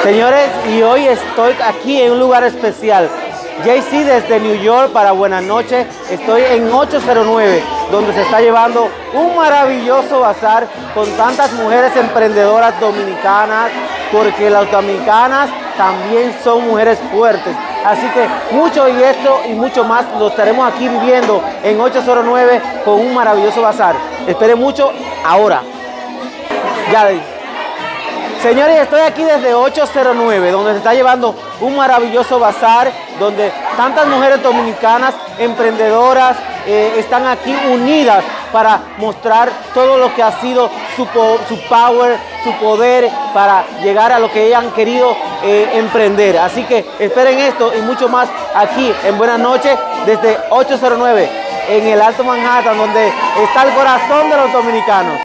Señores, y hoy estoy aquí en un lugar especial. JC desde New York para Buenas noches. Estoy en 809, donde se está llevando un maravilloso bazar con tantas mujeres emprendedoras dominicanas, porque las dominicanas también son mujeres fuertes. Así que mucho y esto y mucho más lo estaremos aquí viviendo en 809 con un maravilloso bazar. Esperen mucho ahora. Ya. Señores, estoy aquí desde 809, donde se está llevando un maravilloso bazar, donde tantas mujeres dominicanas, emprendedoras, están aquí unidas para mostrar todo lo que ha sido su power, su poder para llegar a lo que ellas han querido emprender. Así que esperen esto y mucho más aquí en Buenas noches desde 809, en el Alto Manhattan, donde está el corazón de los dominicanos.